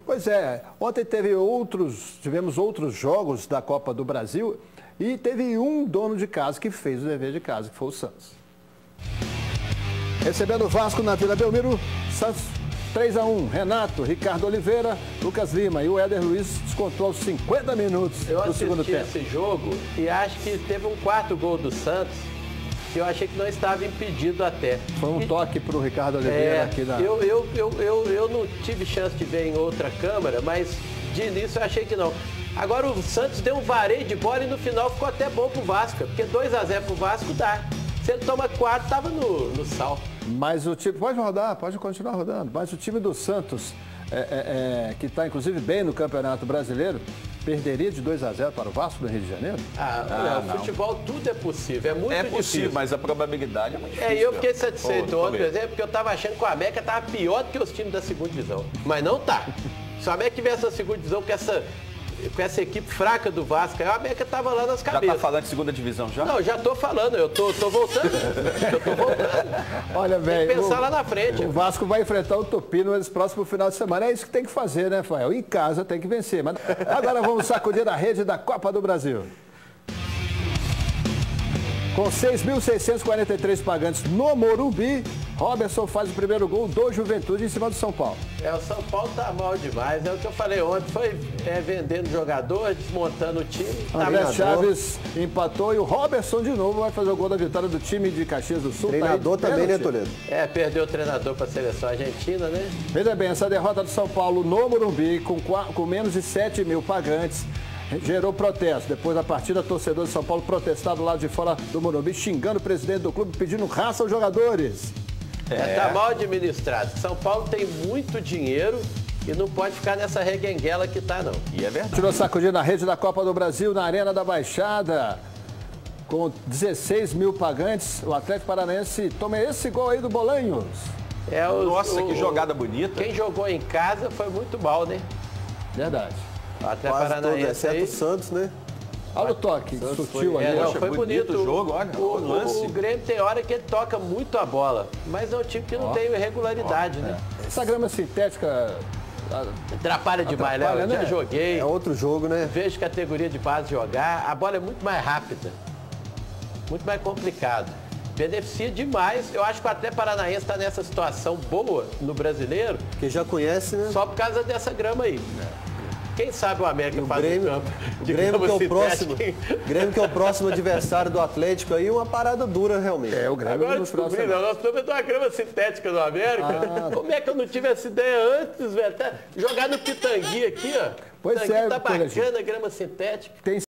Pois é, ontem tivemos outros jogos da Copa do Brasil e teve um dono de casa que fez o dever de casa, que foi o Santos. Recebendo o Vasco na Vila Belmiro, Santos 3-1, Renato, Ricardo Oliveira, Lucas Lima e o Éder Luiz descontou aos 50 minutos do segundo tempo. Eu assisti esse jogo e acho que teve um quarto gol do Santos que eu achei que não estava impedido até. Foi um toque para o Ricardo Oliveira aqui na... Eu não tive chance de ver em outra câmera, mas de início eu achei que não. Agora o Santos deu um vareio de bola e no final ficou até bom pro Vasco, porque 2-0 pro Vasco dá. Se ele toma 4, tava no sal. Mas o time, pode rodar, pode continuar rodando, mas o time do Santos, que está inclusive bem no Campeonato Brasileiro, perderia de 2-0 para o Vasco do Rio de Janeiro? No futebol tudo é possível, é muito difícil. É possível, mas a probabilidade é muito difícil. Eu fiquei satisfeito ontem, por exemplo, porque eu estava achando que o América estava pior do que os times da segunda divisão. Mas não tá. Se o América tivesse a segunda divisão com essa equipe fraca do Vasco, aí o América estava lá nas cabeças. Já está falando de segunda divisão já? Não, já estou falando, eu tô voltando. Eu tô voltando. Olha, velho, tem que pensar lá na frente. O Vasco vai enfrentar o Tupi no próximo final de semana. É isso que tem que fazer, né, Fael? Em casa tem que vencer. Mas agora vamos sacudir a rede da Copa do Brasil. Com 6.643 pagantes no Morumbi, Robertson faz o primeiro gol do Juventude em cima do São Paulo. O São Paulo tá mal demais. É o que eu falei ontem. Foi vendendo jogador, desmontando o time. André Chaves empatou e o Robertson de novo vai fazer o gol da vitória do time de Caxias do Sul. Treinador também, né, Toledo? Perdeu o treinador para a seleção argentina, né? Veja bem, essa derrota do São Paulo no Morumbi, com menos de 7 mil pagantes, gerou protesto. Depois da partida, torcedor de São Paulo protestado do lado de fora do Morumbi, xingando o presidente do clube, pedindo raça aos jogadores. Tá mal administrado. São Paulo tem muito dinheiro e não pode ficar nessa reguenguela que tá, não. E é verdade. Tirou sacudida na rede da Copa do Brasil, na Arena da Baixada. Com 16 mil pagantes, o Atlético Paranaense toma esse gol aí do Bolanhos. Nossa, que jogada bonita. Quem jogou em casa foi muito mal, né? Verdade. O Atlético Paranaense, exceto o Santos, né? Olha o toque, sutil ali. Foi bonito o jogo, olha, o Grêmio tem hora que ele toca muito a bola, mas é um time que não tem irregularidade, né? Essa grama sintética atrapalha demais, né? Eu já joguei. É outro jogo, né? Vejo categoria de base jogar, a bola é muito mais rápida, muito mais complicado. Beneficia demais. Eu acho que o Atlético Paranaense está nessa situação boa no Brasileiro. Que já conhece, né? Só por causa dessa grama aí. Quem sabe o América faz o campo. O Grêmio que é o próximo adversário do Atlético aí, uma parada dura realmente. O Grêmio agora descobri, nós estamos vendo uma grama sintética do América. Como é que eu não tive essa ideia antes, velho? Jogar no Pitangui aqui, ó. Pois Pitangui tá porque, bacana, grama sintética. Tem